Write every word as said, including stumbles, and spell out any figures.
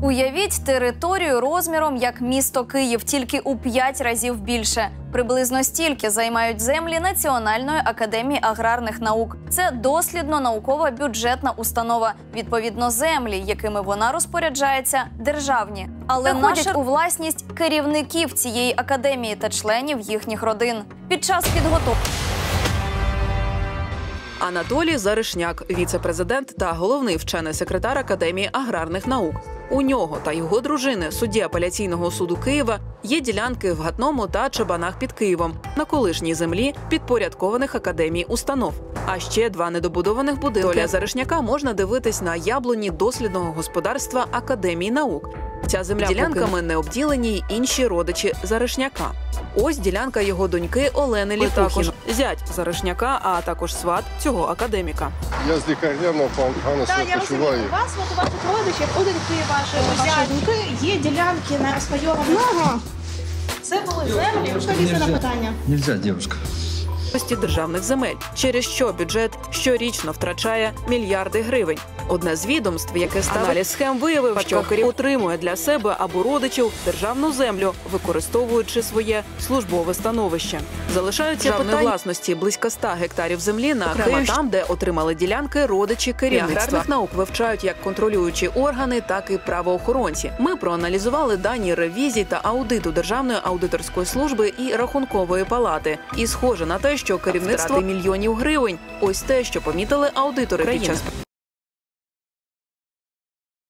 Уявіть територію розміром як місто Київ, тільки у п'ять разів більше. Приблизно стільки займають землі Національної академії аграрних наук. Це дослідно-наукова бюджетна установа. Відповідно, землі, якими вона розпоряджається, державні. Але наша у власність керівників цієї академії та членів їхніх родин. Під час підготовки Анатолій Заришняк – віце-президент та головний вчений секретар Академії аграрних наук. У нього та його дружини, судді апеляційного суду Києва, є ділянки в Гатному та Чабанах під Києвом, на колишній землі підпорядкованих академій установ. А ще два недобудованих будинки. Доля Заришняка можна дивитись на яблуні дослідного господарства Академії наук. Ця земля ділянками не обділені й інші родичі Заришняка. Ось ділянка його доньки Олени Літухіної. Зять Заришняка, а також сват цього академіка. Я з лікарнями погано себе почуваю. У вас, от у ваших родичів, у доньки вашої, вашої доньки є ділянки на розпайованих. Це були землі. Відповідьте на питання. Нельзя, дівчинка. Державних земель, через що бюджет щорічно втрачає мільярди гривень. Одне з відомств, яке ставить схем, виявив, що Київ отримує для себе або родичів державну землю, використовуючи своє службове становище. Залишаються державної власності близько ста гектарів землі на Київ, там, де отримали ділянки родичі керівництва. Аграрних наук вивчають як контролюючі органи, так і правоохоронці. Ми проаналізували дані ревізій та аудиту Державної аудиторської служби і Рахункової палати. І схоже на те, що керівництво мільйонів гривень. Ось те, що помітили аудитори під час